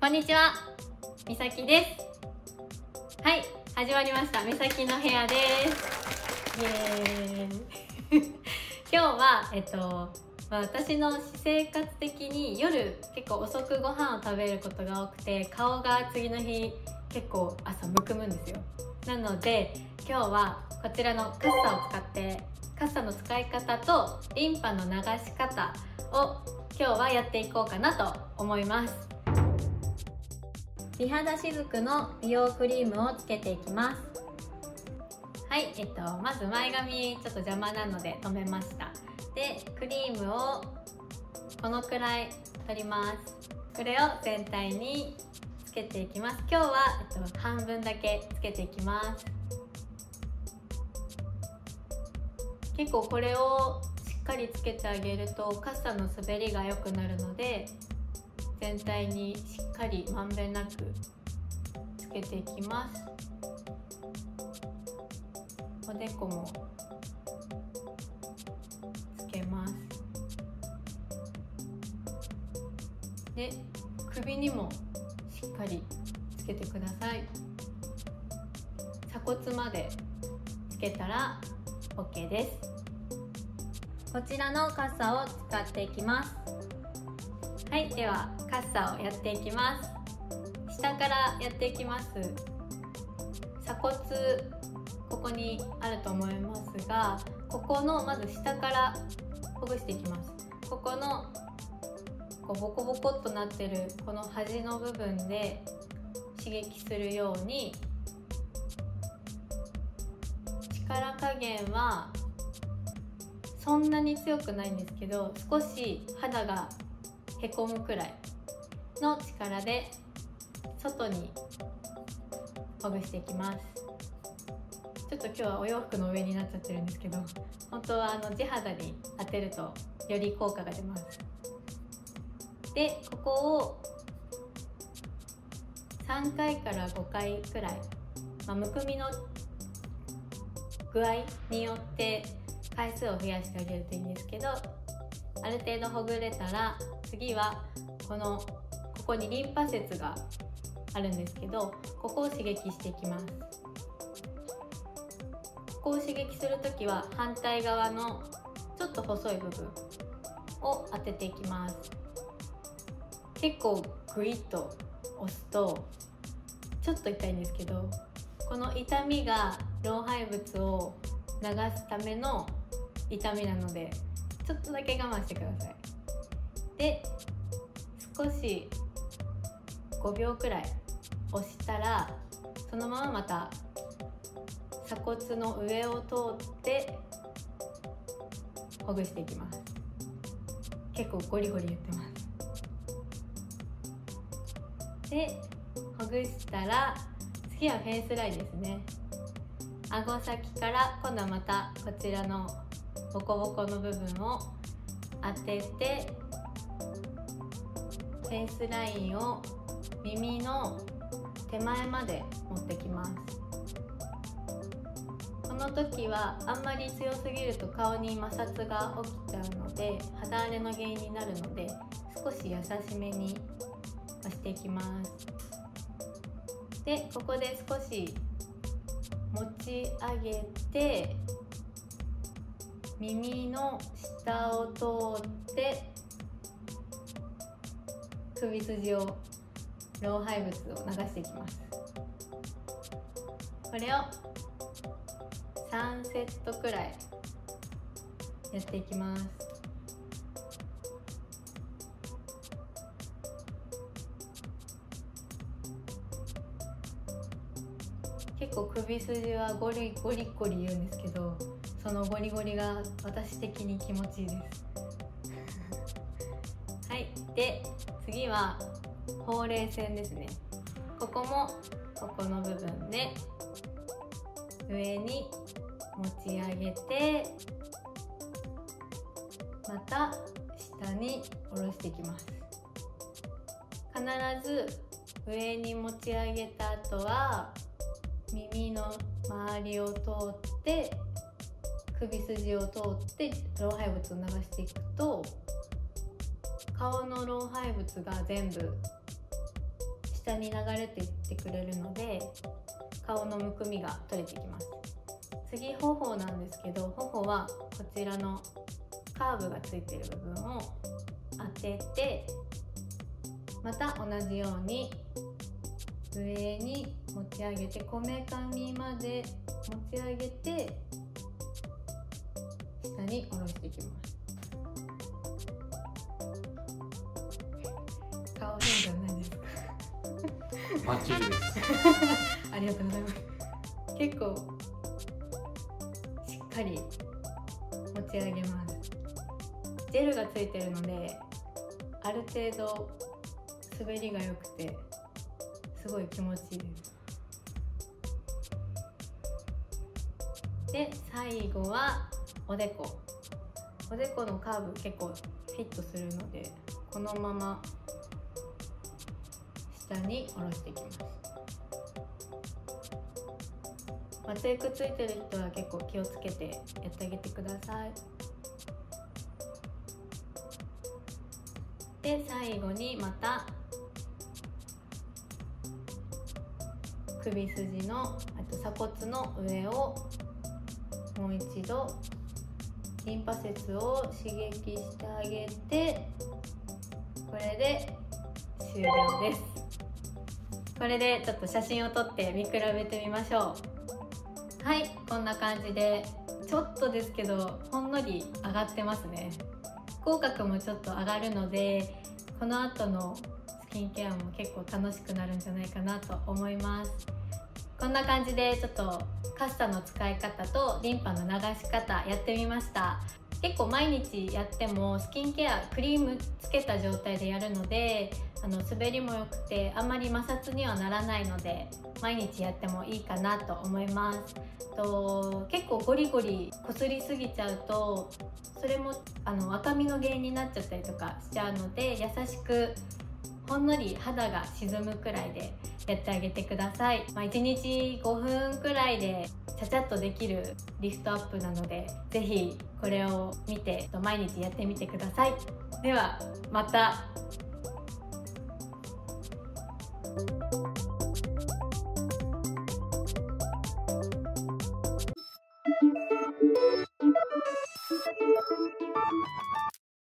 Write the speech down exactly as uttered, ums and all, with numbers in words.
こんにちは、みさきです。はい、始まりました。みさきの部屋です。イエーイ今日は、えっとまあ、私の私生活的に夜結構遅くご飯を食べることが多くて、顔が次の日結構朝むくむんですよ。なので今日はこちらのカッサを使ってカッサの使い方とリンパの流し方を今日はやっていこうかなと思います。美肌しずくの美容クリームをつけていきます。はい、えっと、まず前髪ちょっと邪魔なので止めました。で、クリームをこのくらい取ります。これを全体につけていきます。今日は、えっと、半分だけつけていきます。結構これをしっかりつけてあげるとカッサの滑りが良くなるので、全体にしっかりまんべんなくつけていきます。おでこもつけます。で、首にもしっかりつけてください。鎖骨までつけたら OK です。こちらのカッサを使っていきます。はい、ではカッサをやっていきます。下からやっていきます。鎖骨ここにあると思いますが、ここのまず下からほぐしていきます。ここのこうボコボコっとなってるこの端の部分で刺激するように、力加減はそんなに強くないんですけど、少し肌がへこむくらいの力で外にほぐしていきます。ちょっと今日はお洋服の上になっちゃってるんですけど、本当はあの地肌に当てるとより効果が出ます。で、ここをさんかいからごかいくらい、まあ、むくみの具合によって回数を増やしてあげるといいんですけど、ある程度ほぐれたら次はこのここにリンパ節があるんですけど、ここを刺激していきます。ここを刺激するときは反対側のちょっと細い部分を当てていきます。結構グイッと押すとちょっと痛いんですけど、この痛みが老廃物を流すための痛みなので、ちょっとだけ我慢してください。で、少しごびょうくらい押したら、そのまままた鎖骨の上を通ってほぐしていきます。結構ゴリゴリ言ってます。で、ほぐしたら次はフェイスラインですね。顎先から今度はまたこちらのボコボコの部分を当てて、フェイスラインを耳の手前まで持ってきます。この時はあんまり強すぎると顔に摩擦が起きちゃうので、肌荒れの原因になるので、少し優しめに押していきます。で、ここで少し持ち上げて、耳の下を通って首筋を老廃物を流していきます。これをさんセットくらいやっていきます。結構首筋はゴリゴリゴリ言うんですけど、そのゴリゴリが私的に気持ちいいですはい、で次はほうれい線ですね。ここもここの部分で上に持ち上げて、また下に下ろしていきます。必ず上に持ち上げた後は耳の周りを通って首筋を通って老廃物を流していくと、顔の老廃物が全部下に流れていってくれるので顔のむくみが取れてきます。次、頬なんですけど、頬はこちらのカーブがついている部分を当てて、また同じように上に持ち上げて、こめかみまで持ち上げて下に下ろしていきます。顔変じゃないですか？ バッチリですありがとうございます。結構しっかり持ち上げます。ジェルがついてるのである程度滑りが良くてすごい気持ちいいです。で、最後はおでこ。おでこのカーブ結構フィットするので、このまま下に下ろしていきます。まつエクついてる人は結構気をつけてやってあげてください。で、最後にまた首筋の、あと鎖骨の上をもう一度リンパ節を刺激してあげて、これで終了です。これでちょっと写真を撮って見比べてみましょう。はい、こんな感じでちょっとですけどほんのり上がってますね。口角もちょっと上がるので、この後のスキンケアも結構楽しくなるんじゃないかなと思います。こんな感じでちょっとカッサの使い方とリンパの流し方やってみました。結構毎日やってもスキンケアクリームつけた状態でやるので、あの滑りも良くてあんまり摩擦にはならないので毎日やってもいいかなと思います。と結構ゴリゴリこすりすぎちゃうとそれもあの赤みの原因になっちゃったりとかしちゃうので、優しくほんのり肌が沈むくらいでやってあげてください。まあ、いちにちごふんくらいでちゃちゃっとできるリフトアップなので、ぜひこれを見て毎日やってみてください。ではまた。